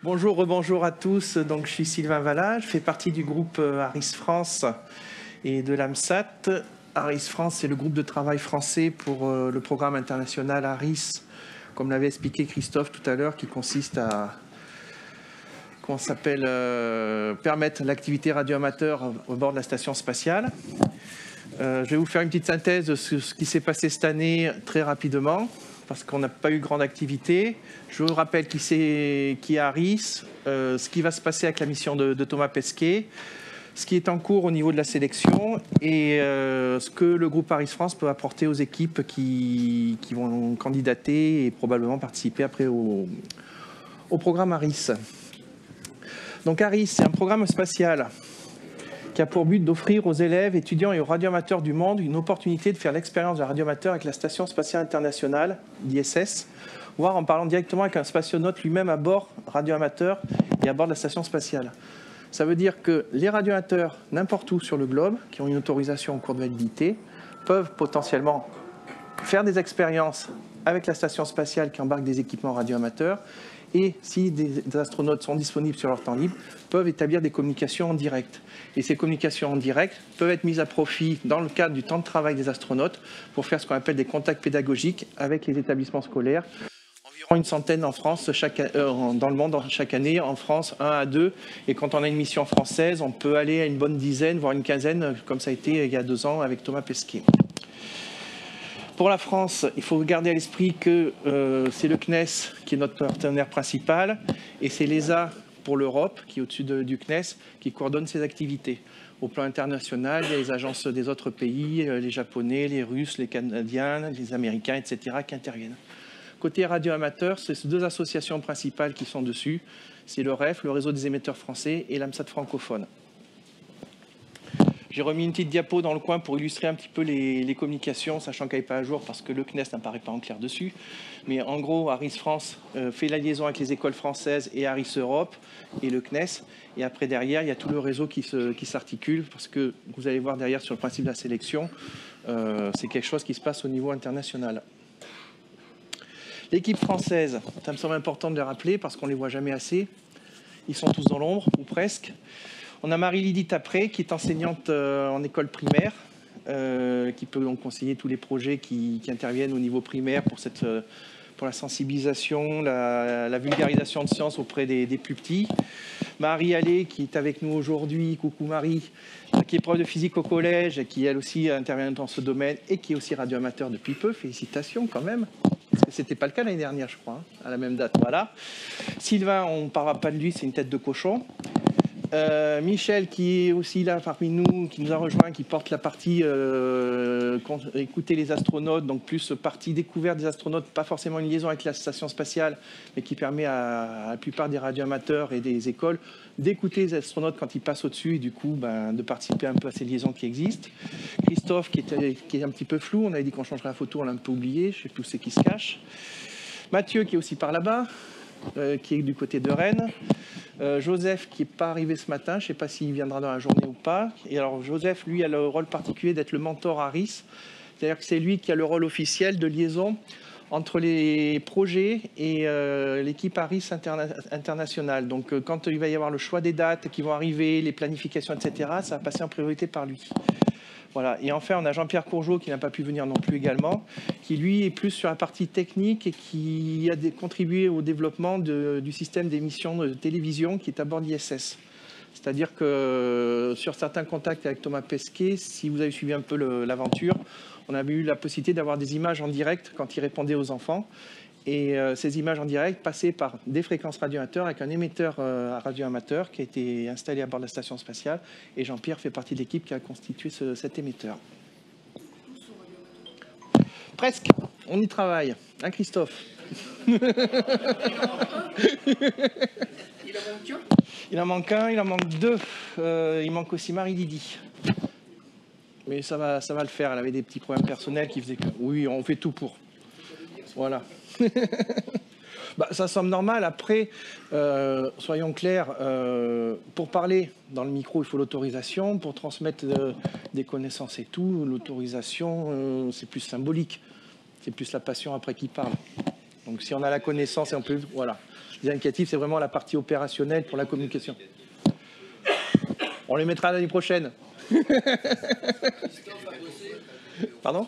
Bonjour, rebonjour à tous. Donc, je suis Sylvain Vallat, je fais partie du groupe ARIS France et de l'AMSAT. ARIS France, c'est le groupe de travail français pour le programme international ARIS, comme l'avait expliqué Christophe tout à l'heure, qui consiste à permettre l'activité radioamateur au bord de la station spatiale. Je vais vous faire une petite synthèse de ce qui s'est passé cette année très rapidement, parce qu'on n'a pas eu grande activité. Je vous rappelle qui est ARIS, ce qui va se passer avec la mission de Thomas Pesquet, ce qui est en cours au niveau de la sélection et ce que le groupe ARIS France peut apporter aux équipes qui vont candidater et probablement participer après au programme ARIS. Donc ARIS, c'est un programme spatial qui a pour but d'offrir aux élèves, étudiants et aux radioamateurs du monde une opportunité de faire l'expérience d'un radioamateur avec la Station spatiale internationale, l'ISS, voire en parlant directement avec un spationaute lui-même à bord, radioamateur, et à bord de la station spatiale. Ça veut dire que les radioamateurs, n'importe où sur le globe, qui ont une autorisation en cours de validité, peuvent potentiellement faire des expériences avec la station spatiale qui embarque des équipements radioamateurs, et si des astronautes sont disponibles sur leur temps libre, peuvent établir des communications en direct. Et ces communications en direct peuvent être mises à profit dans le cadre du temps de travail des astronautes pour faire ce qu'on appelle des contacts pédagogiques avec les établissements scolaires. Environ une centaine en France, dans le monde chaque année, en France 1 à 2. Et quand on a une mission française, on peut aller à une bonne dizaine, voire une quinzaine, comme ça a été il y a 2 ans avec Thomas Pesquet. Pour la France, il faut garder à l'esprit que c'est le CNES qui est notre partenaire principal et c'est l'ESA pour l'Europe, qui est au-dessus du CNES, qui coordonne ces activités. Au plan international, il y a les agences des autres pays, les Japonais, les Russes, les Canadiens, les Américains, etc. qui interviennent. Côté radioamateur, c'est ces 2 associations principales qui sont dessus. C'est le REF, le réseau des émetteurs français, et l'AMSAT francophone. J'ai remis une petite diapo dans le coin pour illustrer un petit peu les communications, sachant qu'elle n'est pas à jour parce que le CNES n'apparaît pas en clair dessus. Mais en gros, ARIS France fait la liaison avec les écoles françaises et ARIS Europe et le CNES. Et après, derrière, il y a tout le réseau qui s'articule parce que vous allez voir derrière sur le principe de la sélection, c'est quelque chose qui se passe au niveau international. L'équipe française, ça me semble important de le rappeler parce qu'on ne les voit jamais assez. Ils sont tous dans l'ombre, ou presque. On a Marie-Lydie Tapré, qui est enseignante en école primaire, qui peut donc conseiller tous les projets qui interviennent au niveau primaire pour la sensibilisation, la vulgarisation de sciences auprès des plus petits. Marie Allais, qui est avec nous aujourd'hui, coucou Marie, qui est prof de physique au collège, et qui elle aussi intervient dans ce domaine, et qui est aussi radioamateur depuis peu, félicitations quand même. Parce que ce n'était pas le cas l'année dernière, je crois, à la même date. Voilà. Sylvain, on ne parlera pas de lui, c'est une tête de cochon. Michel, qui est aussi là parmi nous, qui nous a rejoint, qui porte la partie écouter les astronautes, donc plus partie découverte des astronautes, pas forcément une liaison avec la station spatiale, mais qui permet à la plupart des radioamateurs et des écoles d'écouter les astronautes quand ils passent au-dessus et du coup de participer un peu à ces liaisons qui existent. Christophe, qui est un petit peu flou, on avait dit qu'on changerait la photo, on l'a un peu oublié, je ne sais plus où c'est qui se cache. Mathieu, qui est aussi par là-bas, qui est du côté de Rennes. Joseph, qui n'est pas arrivé ce matin, je ne sais pas s'il viendra dans la journée ou pas. Et alors Joseph, lui, a le rôle particulier d'être le mentor ARIS, c'est-à-dire que c'est lui qui a le rôle officiel de liaison entre les projets et l'équipe ARIS internationale. Donc quand il va y avoir le choix des dates qui vont arriver, les planifications, etc., ça va passer en priorité par lui. Voilà. Et enfin, on a Jean-Pierre Courgeot qui n'a pas pu venir non plus également, qui lui est plus sur la partie technique et qui a contribué au développement du système d'émission de télévision qui est à bord d'ISS. C'est-à-dire que sur certains contacts avec Thomas Pesquet, si vous avez suivi un peu l'aventure, on avait eu la possibilité d'avoir des images en direct quand il répondait aux enfants. Et ces images en direct passaient par des fréquences radioamateurs avec un émetteur radioamateur qui a été installé à bord de la station spatiale. Et Jean-Pierre fait partie de l'équipe qui a constitué cet émetteur. Presque, on y travaille. Hein, Christophe? Il en manque un, il en manque 2. Il manque aussi Marie-Lydie. Mais ça va le faire. Elle avait des petits problèmes personnels qui faisaient que... Oui, on fait tout pour. Voilà. Ça semble normal. Après, soyons clairs, pour parler dans le micro, il faut l'autorisation. Pour transmettre des connaissances et tout, l'autorisation, c'est plus symbolique. C'est plus la passion après qui parle. Donc si on a la connaissance et on peut... Voilà. Les indicatifs, c'est vraiment la partie opérationnelle pour la communication. On les mettra l'année prochaine. Pardon?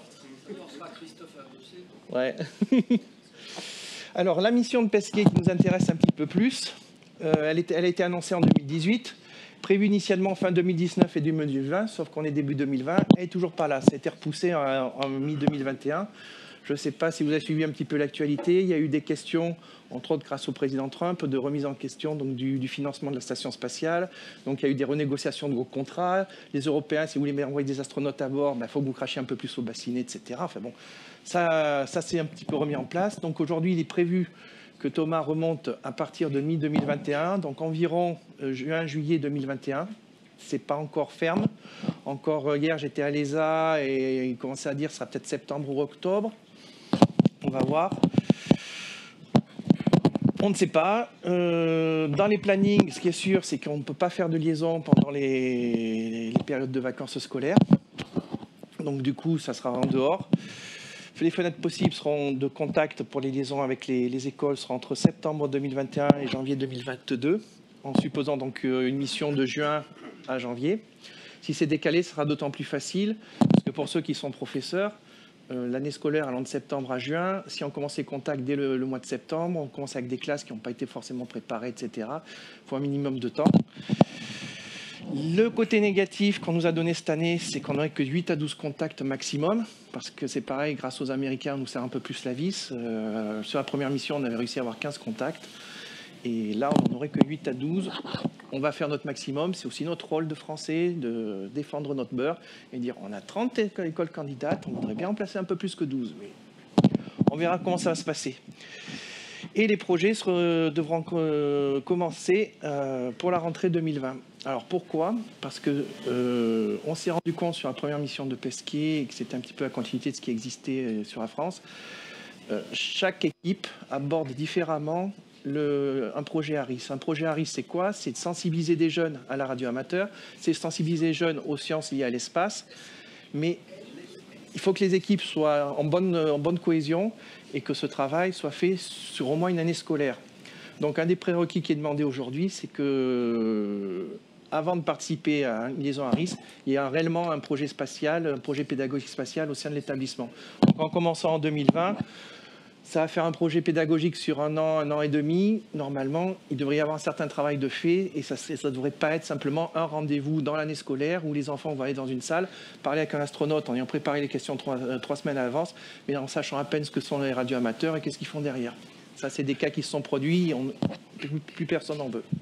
Ouais. Alors, la mission de Pesquet qui nous intéresse un petit peu plus, elle a été annoncée en 2018, prévue initialement fin 2019 et 2020, sauf qu'on est début 2020, elle n'est toujours pas là. Ça a été repoussé en mi-2021. Je ne sais pas si vous avez suivi un petit peu l'actualité. Il y a eu des questions, entre autres grâce au président Trump, de remise en question donc, du financement de la station spatiale. Donc il y a eu des renégociations de gros contrats. Les Européens, si vous voulez envoyer des astronautes à bord, il faut que vous crachiez un peu plus au bassinet, etc. Enfin bon, ça c'est un petit peu remis en place. Donc aujourd'hui, il est prévu que Thomas remonte à partir de mi-2021, donc environ juin-juillet 2021. C'est pas encore ferme. Encore hier, j'étais à l'ESA et il commençait à dire que ce sera peut-être septembre ou octobre. On va voir. On ne sait pas. Dans les plannings, ce qui est sûr, c'est qu'on ne peut pas faire de liaison pendant les périodes de vacances scolaires. Donc du coup, ça sera en dehors. Les fenêtres possibles seront de contact pour les liaisons avec les écoles seront entre septembre 2021 et janvier 2022, en supposant donc une mission de juin à janvier. Si c'est décalé, ce sera d'autant plus facile, parce que pour ceux qui sont professeurs, l'année scolaire allant de septembre à juin, si on commence les contacts dès le mois de septembre, on commence avec des classes qui n'ont pas été forcément préparées, etc. Il faut un minimum de temps. Le côté négatif qu'on nous a donné cette année, c'est qu'on n'aurait que 8 à 12 contacts maximum, parce que c'est pareil, grâce aux Américains, on nous serre un peu plus la vis. Sur la première mission, on avait réussi à avoir 15 contacts, et là, on n'aurait que 8 à 12. On va faire notre maximum, c'est aussi notre rôle de Français, de défendre notre beurre, et dire, on a 30 écoles candidates, on voudrait bien en placer un peu plus que 12, mais on verra comment ça va se passer. Et les projets devront commencer pour la rentrée 2020. Alors pourquoi? Parce que on s'est rendu compte sur la première mission de Pesquet et que c'était un petit peu la continuité de ce qui existait sur la France. Chaque équipe aborde différemment un projet ARIS. Un projet ARIS, c'est quoi? C'est de sensibiliser des jeunes à la radio amateur, c'est de sensibiliser les jeunes aux sciences liées à l'espace, mais il faut que les équipes soient en bonne cohésion et que ce travail soit fait sur au moins une année scolaire. Donc un des prérequis qui est demandé aujourd'hui, c'est que avant de participer à une liaison ARIS, il y a réellement un projet spatial, un projet pédagogique spatial au sein de l'établissement. Donc en commençant en 2020, ça va faire un projet pédagogique sur un an et demi. Normalement, il devrait y avoir un certain travail de fait et ça ne devrait pas être simplement un rendez-vous dans l'année scolaire où les enfants vont aller dans une salle, parler avec un astronaute en ayant préparé les questions 3 semaines à l'avance, mais en sachant à peine ce que sont les radioamateurs et qu'est-ce qu'ils font derrière. Ça, c'est des cas qui se sont produits, plus personne n'en veut.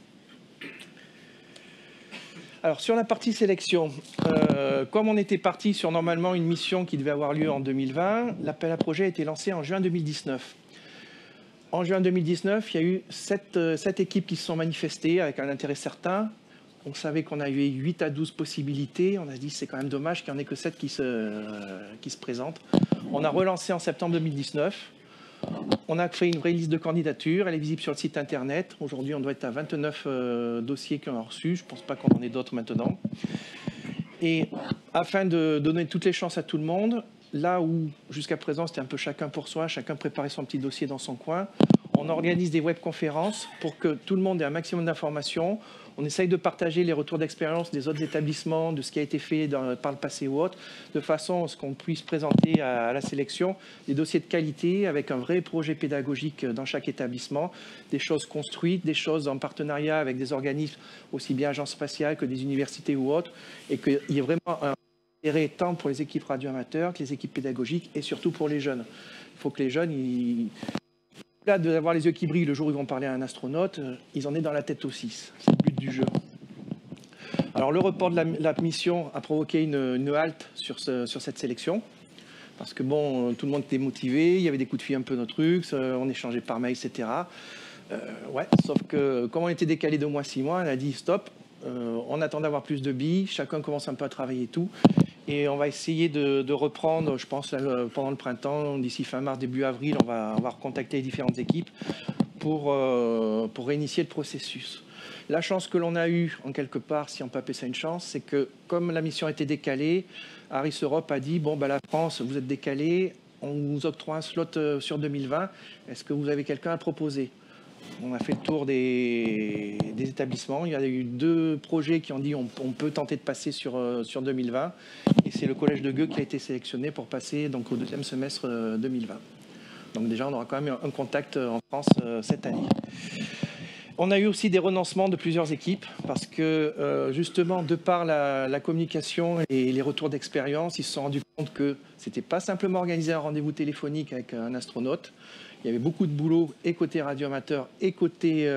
Alors, sur la partie sélection, comme on était parti sur normalement une mission qui devait avoir lieu en 2020, l'appel à projet a été lancé en juin 2019. En juin 2019, il y a eu 7 équipes qui se sont manifestées avec un intérêt certain. On savait qu'on avait 8 à 12 possibilités. On a dit c'est quand même dommage qu'il n'y en ait que 7 qui se présentent. On a relancé en septembre 2019. On a fait une vraie liste de candidatures, elle est visible sur le site internet. Aujourd'hui, on doit être à 29 dossiers qu'on a reçus. Je ne pense pas qu'on en ait d'autres maintenant. Et afin de donner toutes les chances à tout le monde, là où jusqu'à présent c'était un peu chacun pour soi, chacun préparait son petit dossier dans son coin, on organise des webconférences pour que tout le monde ait un maximum d'informations. On essaye de partager les retours d'expérience des autres établissements, de ce qui a été fait par le passé ou autre, de façon à ce qu'on puisse présenter à la sélection des dossiers de qualité avec un vrai projet pédagogique dans chaque établissement, des choses construites, des choses en partenariat avec des organismes aussi bien agences spatiales que des universités ou autres, et qu'il y ait vraiment un intérêt tant pour les équipes radioamateurs que les équipes pédagogiques et surtout pour les jeunes. Il faut que les jeunes, au-delà d'avoir les yeux qui brillent le jour où ils vont parler à un astronaute, ils en aient dans la tête aussi. C'est le but du jeu. Alors le report de la mission a provoqué une halte sur cette sélection. Parce que bon, tout le monde était motivé, il y avait des coups de fil un peu nos trucs, on échangeait par mail, etc. Ouais, sauf que comme on était décalé 2 mois, 6 mois, on a dit stop, on attend d'avoir plus de billes, chacun commence un peu à travailler et tout. Et on va essayer de reprendre, je pense, pendant le printemps, d'ici fin mars, début avril, on va recontacter les différentes équipes pour réinitier le processus. La chance que l'on a eue, en quelque part, si on peut appeler ça une chance, c'est que comme la mission était décalée, ARIS Europe a dit, bon, la France, vous êtes décalé, on vous octroie un slot sur 2020, est-ce que vous avez quelqu'un à proposer? On a fait le tour des établissements. Il y a eu 2 projets qui ont dit on peut tenter de passer sur 2020. Et c'est le collège de Gueux qui a été sélectionné pour passer donc, au 2e semestre 2020. Donc déjà, on aura quand même un contact en France cette année. On a eu aussi des renoncements de plusieurs équipes parce que justement, de par la communication et les retours d'expérience, ils se sont rendus compte que ce n'était pas simplement organiser un rendez-vous téléphonique avec un astronaute. Il y avait beaucoup de boulot et côté radioamateur et côté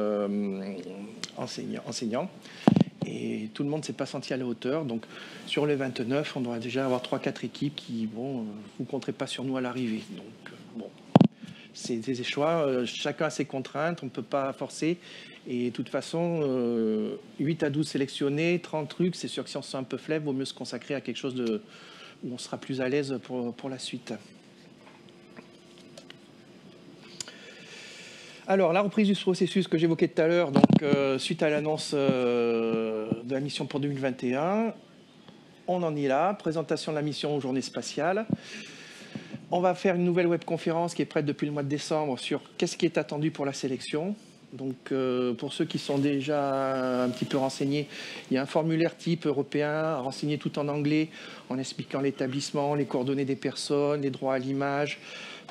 enseignant. Et tout le monde ne s'est pas senti à la hauteur. Donc sur les 29, on doit déjà avoir 3-4 équipes qui, bon, vous ne compterez pas sur nous à l'arrivée. Donc bon, c'est des choix. Chacun a ses contraintes, on ne peut pas forcer. Et de toute façon, 8 à 12 sélectionnés, 30 trucs, c'est sûr que si on se sent un peu faible, il vaut mieux se consacrer à quelque chose où on sera plus à l'aise pour la suite. Alors, la reprise du processus que j'évoquais tout à l'heure, donc suite à l'annonce de la mission pour 2021, on en est là, présentation de la mission aux journées spatiales. On va faire une nouvelle webconférence qui est prête depuis le mois de décembre sur qu'est-ce qui est attendu pour la sélection. Donc, pour ceux qui sont déjà un petit peu renseignés, il y a un formulaire type européen renseigné tout en anglais en expliquant l'établissement, les coordonnées des personnes, les droits à l'image,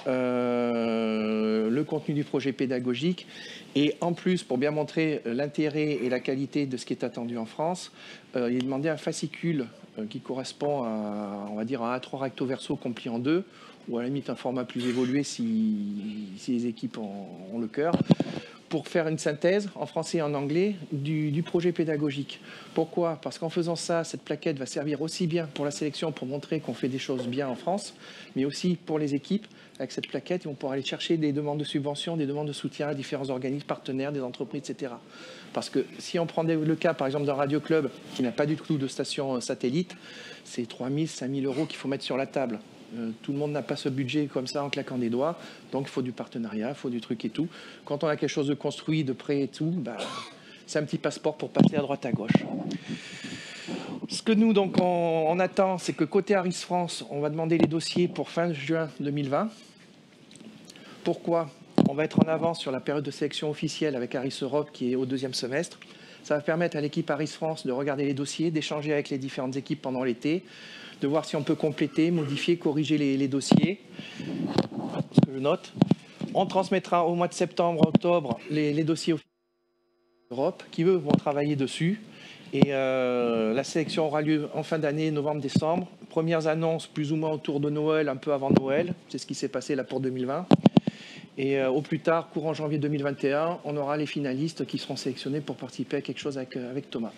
le contenu du projet pédagogique. Et en plus, pour bien montrer l'intérêt et la qualité de ce qui est attendu en France, il est demandé un fascicule qui correspond à, on va dire, un A3 recto verso compli en 2, ou à la limite un format plus évolué si les équipes ont le cœur, pour faire une synthèse en français et en anglais du projet pédagogique. Pourquoi? Parce qu'en faisant ça, cette plaquette va servir aussi bien pour la sélection, pour montrer qu'on fait des choses bien en France, mais aussi pour les équipes. Avec cette plaquette, ils vont pouvoir aller chercher des demandes de subventions, des demandes de soutien à différents organismes partenaires, des entreprises, etc. Parce que si on prend le cas, par exemple, d'un radio club qui n'a pas du tout de station satellite, c'est 3 000, 5 000 euros qu'il faut mettre sur la table. Tout le monde n'a pas ce budget comme ça en claquant des doigts, donc il faut du partenariat, il faut du truc et tout. Quand on a quelque chose de construit, de prêt et tout, bah, c'est un petit passeport pour passer à droite à gauche. Ce que nous, donc, on attend, c'est que côté Aris France, on va demander les dossiers pour fin juin 2020. Pourquoi? On va être en avance sur la période de sélection officielle avec Aris Europe qui est au 2e semestre. Ça va permettre à l'équipe Aris France de regarder les dossiers, d'échanger avec les différentes équipes pendant l'été, de voir si on peut compléter, modifier, corriger les dossiers. Ce que je note. On transmettra au mois de septembre, octobre, les dossiers officiels d'Europe qui, eux, vont travailler dessus. Et la sélection aura lieu en fin d'année, novembre-décembre. Premières annonces plus ou moins autour de Noël, un peu avant Noël. C'est ce qui s'est passé là pour 2020. Et au plus tard, courant janvier 2021, on aura les finalistes qui seront sélectionnés pour participer à quelque chose avec Thomas.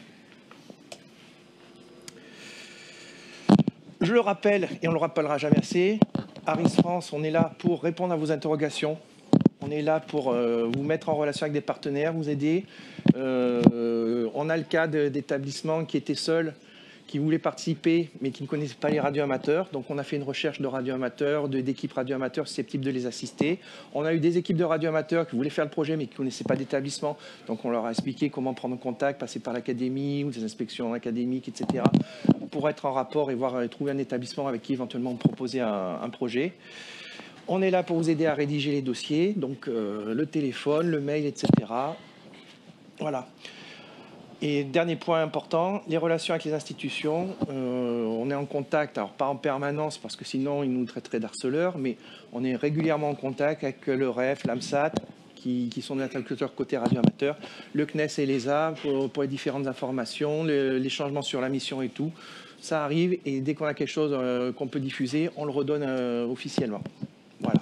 Je le rappelle, et on ne le rappellera jamais assez, Aris France, on est là pour répondre à vos interrogations. On est là pour vous mettre en relation avec des partenaires, vous aider. On a le cas d'établissements qui étaient seuls, qui voulaient participer, mais qui ne connaissaient pas les radioamateurs. Donc on a fait une recherche de radioamateurs, d'équipes radioamateurs susceptibles de les assister. On a eu des équipes de radioamateurs qui voulaient faire le projet, mais qui ne connaissaient pas d'établissement. Donc on leur a expliqué comment prendre contact, passer par l'académie ou des inspections académiques, etc. pour être en rapport et trouver un établissement avec qui éventuellement proposer un projet. On est là pour vous aider à rédiger les dossiers, donc le téléphone, le mail, etc. Voilà. Et dernier point important, les relations avec les institutions. On est en contact, alors pas en permanence parce que sinon ils nous traiteraient d'harceleurs, mais on est régulièrement en contact avec le REF, l'AMSAT, qui sont des interlocuteurs côté radioamateur, le CNES et l'ESA pour les différentes informations, les changements sur la mission et tout. Ça arrive et dès qu'on a quelque chose qu'on peut diffuser, on le redonne officiellement. Voilà.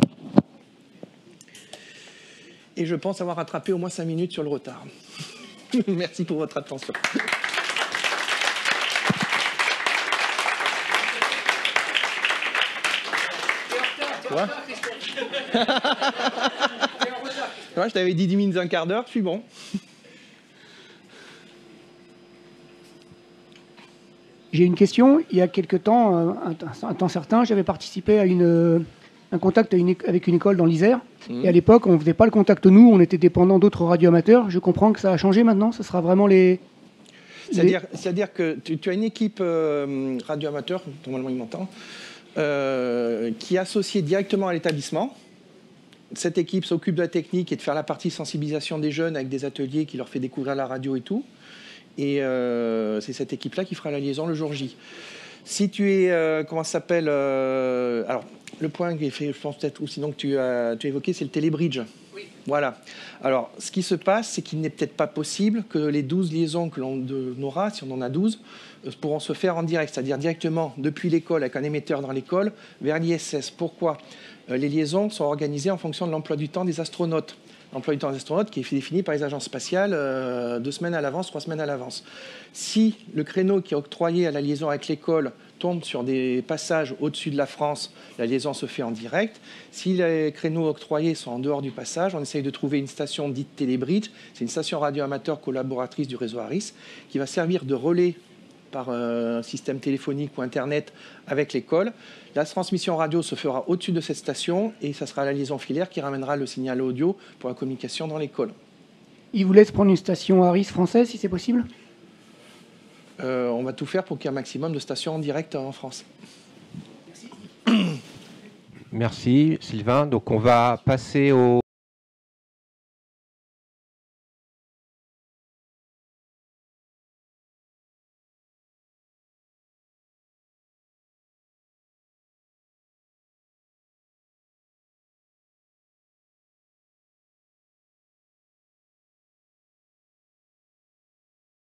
Et je pense avoir rattrapé au moins 5 minutes sur le retard. Merci pour votre attention. Quoi? Ouais, je t'avais dit 10 minutes, un quart d'heure, je suis bon. J'ai une question. Il y a quelque temps, un temps certain, j'avais participé à un contact avec une école dans l'Isère. Et à l'époque, on ne faisait pas le contact nous, on était dépendant d'autres radioamateurs. Je comprends que ça a changé maintenant, ce sera vraiment les... C'est-à-dire que tu as une équipe radioamateur, normalement il m'entend, qui est associée directement à l'établissement. Cette équipe s'occupe de la technique et de faire la partie sensibilisation des jeunes avec des ateliers qui leur fait découvrir la radio et tout. Et c'est cette équipe-là qui fera la liaison le jour J. Si tu es, comment ça s'appelle alors, le point qui est fait, je pense peut-être, ou sinon que tu as évoqué, c'est le télébridge. Oui. Voilà. Alors, ce qui se passe, c'est qu'il n'est peut-être pas possible que les 12 liaisons que l'on aura, si on en a 12, pourront se faire en direct, c'est-à-dire directement depuis l'école, avec un émetteur dans l'école, vers l'ISS. Pourquoi ? Les liaisons sont organisées en fonction de l'emploi du temps des astronautes. L'emploi du temps des astronautes qui est défini par les agences spatiales 2 semaines à l'avance, 3 semaines à l'avance. Si le créneau qui est octroyé à la liaison avec l'école tombe sur des passages au-dessus de la France, la liaison se fait en direct. Si les créneaux octroyés sont en dehors du passage, on essaye de trouver une station dite télébridge. C'est une station radio-amateur collaboratrice du réseau ARIS qui va servir de relais par un système téléphonique ou Internet avec l'école. La transmission radio se fera au-dessus de cette station et ça sera la liaison filaire qui ramènera le signal audio pour la communication dans l'école. Il vous laisse prendre une station ARIS française si c'est possible ? On va tout faire pour qu'il y ait un maximum de stations en direct en France. Merci Sylvain. Donc on va passer au